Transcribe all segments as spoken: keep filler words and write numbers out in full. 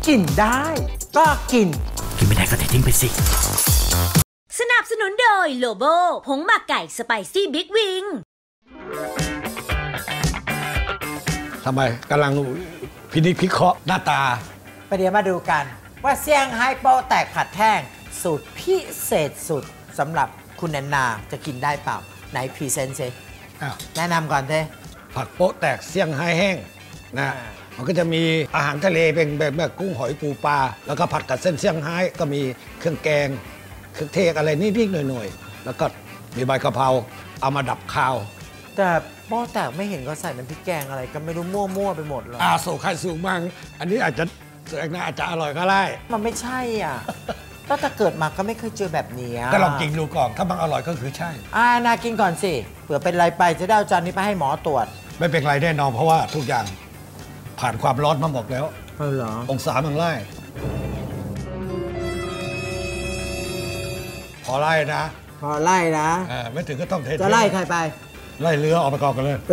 กินได้ก็กินกินไม่ได้ก็เททิ้งไปสิสนับสนุนโดยโลโบผงหมักไก่สไปซี่บิ๊กวิงทำไมกำลังพินิจพิเคราะห์หน้าตาไปเดี๋ยวมาดูกันว่าเซี่ยงไฮ้โป๊ะแตกผัดแห้งสูตรพิเศษสุดสำหรับคุณแอนนาจะกินได้เปล่าไหนพรีเซนต์ซิแนะนำก่อนเท่ผัดโป๊ะแตกเซี่ยงไฮ้แห้งนะมันก็จะมีอาหารทะเลเป็นแบบแบบกุ้งหอยปูปลาแล้วก็ผัดกับเส้นเซี่ยงไฮ้ก็มีเครื่องแกงเครื่องเทศอะไรนิดๆหน่อยๆแล้วก็มีใบกะเพราเอามาดับคาวแต่โป๊ะแตกไม่เห็นเขาใส่น้ำพริกแกงอะไรก็ไม่รู้มั่วๆไปหมดเลยอาโซไข่สูงมากอันนี้อาจจะเสือกนะอาจจะอร่อยก็ได้มันไม่ใช่อ่ะตั้งแต่เกิดมาก็ไม่เคยเจอแบบนี้ก็ลองกินดูก่อนถ้ามันอร่อยก็คือใช่อ่านากินก่อนสิเผื่อเป็นไรไปจะได้เอาจานนี้ไปให้หมอตรวจไม่เป็นไรแน่นอนเพราะว่าทุกอย่างผ่านความร้อนมาหมดแล้วเออเหรอองศามันไล่พอไล่นะพอไล่นะไม่ถึงก็ต้องเทจะไล่ใครไปไล่เรือออกไปก่อนกันเลย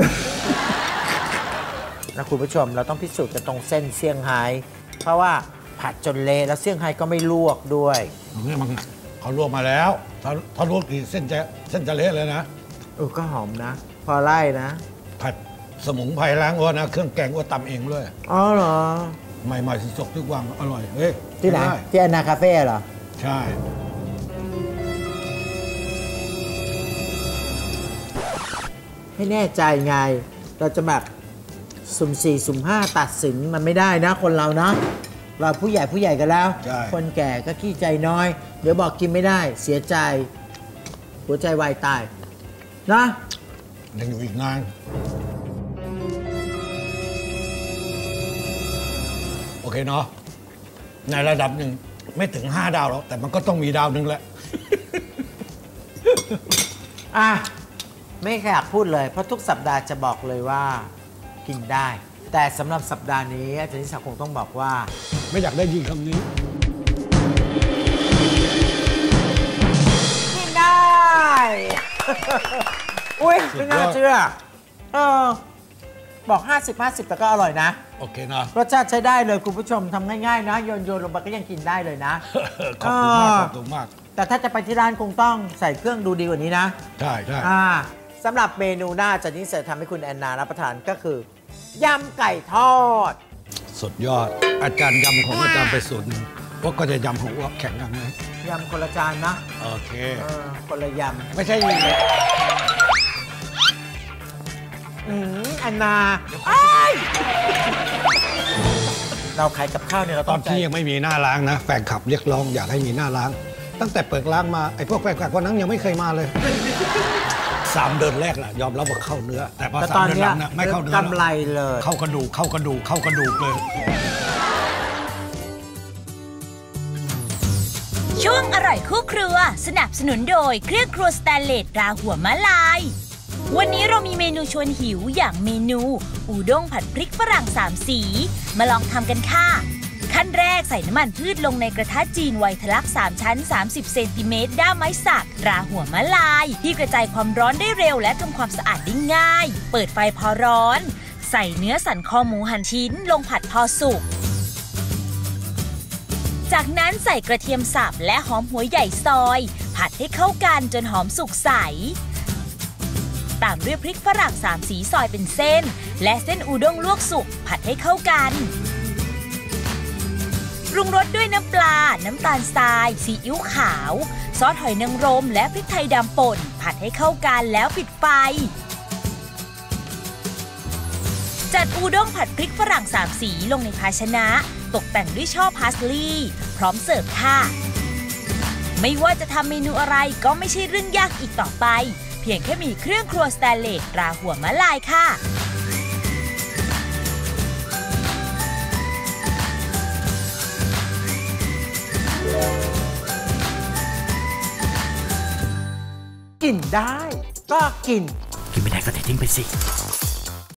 นะคุณผู้ชมเราต้องพิสูจน์กันตรงเส้นเซี่ยงไฮ้เพราะว่าผัดจนเละแล้วเซี่ยงไฮ้ก็ไม่ลวกด้วยนี่มันเขาลวกมาแล้วถ้าถ้าลวกอีกเส้นจะเส้นจะเละเลยนะเออก็หอมนะพอไล่นะผัดสมุนไพรล้างอ้วนนะเครื่องแกงอ้วนตำเองเลยอ๋อเหรอใหม่ๆสดๆทุกวันอร่อยเฮ้ยที่ไหนที่แอนนาคาเฟ่เหรอใช่ไม่แน่ใจไงเราจะแบบสุ่มสี่สุ่มห้าตัดสินมันไม่ได้นะคนเรานะเราผู้ใหญ่ผู้ใหญ่กันแล้วคนแก่ก็ขี้ใจน้อยเดี๋ยวบอกกินไม่ได้เสียใจหัวใจวายตายนะยังอยู่อีกนานโอเคเนาะในระดับหนึ่งไม่ถึงห้าดาวหรอกแต่มันก็ต้องมีดาวหนึ่งแหละอ่ะไม่อยากพูดเลยเพราะทุกสัปดาห์จะบอกเลยว่ากินได้แต่สำหรับสัปดาห์นี้อาจารย์นิสาคงต้องบอกว่าไม่อยากได้ยินคำนี้กินได้อุ้ยไม่น่าเชื่อเออบอกห้าสิบ ห้าสิบแต่ก็อร่อยนะโอเคนะรสชาติใช้ได้เลยคุณผู้ชมทำง่ายๆนะโยนโยนลงไปก็ยังกินได้เลยนะขอบคุณมากขอบคุณมากแต่ถ้าจะไปที่ร้านคงต้องใส่เครื่องดูดีกว่านี้นะใช่ใช่สำหรับเมนูหน้าจะนิเสทำให้คุณแอนนารับประทานก็คือยำไก่ทอดสุดยอดอาจารย์ยำของอาจารย์ไปสูตรหนึ่งพวกก็จะยำของอ้วกแข่งกันไหมยำคนละจานนะโอเคคนละยำไม่ใช่ยิงเลยอืมแอนนาเราขายกับข้าวเนี่ยเราตอนที่ยังไม่มีหน้าล้างนะแฟนคลับเรียกร้องอยากให้มีหน้าล้างตั้งแต่เปิดร้านมาไอ้พวกแฟนคลับคนนั้นยังไม่เคยมาเลยสามเดือนแรกแหละยอมรับว่าเข้าเนื้อแต่พอสามเดือนหลังไม่เข้าเนื้อกำไรเลยเข้ากระดูกเข้ากระดูกเข้ากระดูกเลยช่วงอร่อยคู่ครัวสนับสนุนโดยเครื่องครัวสแตนเลสตราหัวมะลายวันนี้เรามีเมนูชวนหิวอย่างเมนูอูด้งผัดพริกฝรั่งสามสีมาลองทำกันค่ะขั้นแรกใส่น้ำมันพืชลงในกระทะจีนไวทะลักสามชั้นสามสิบเซนติเมตรด้ามไม้สักราหัวมะลายที่กระจายความร้อนได้เร็วและทำความสะอาดได้ง่ายเปิดไฟพอร้อนใส่เนื้อสันคอหมูหั่นชิ้นลงผัดพอสุกจากนั้นใส่กระเทียมสับและหอมหัวใหญ่ซอยผัดให้เข้ากันจนหอมสุกใสตามด้วยพริกฝรั่งสามสีซอยเป็นเส้นและเส้นอูด้งลวกสุกผัดให้เข้ากันปรุงรสด้วยน้ำปลาน้ำตาลทรายซีอิ๊วขาวซอสหอยนางรมและพริกไทยดำป่นผัดให้เข้ากันแล้วปิดไฟจัดอูด้งผัดพริกฝรั่งสามสีลงในภาชนะตกแต่งด้วยช่อพาสลีย์พร้อมเสิร์ฟค่ะไม่ว่าจะทำเมนูอะไรก็ไม่ใช่เรื่องยากอีกต่อไปเพียงแค่มีเครื่องครัวสแตนเลสตราหัวมะลายค่ะกินได้ก็กินกินไม่ได้ก็เททิ้งไปสิ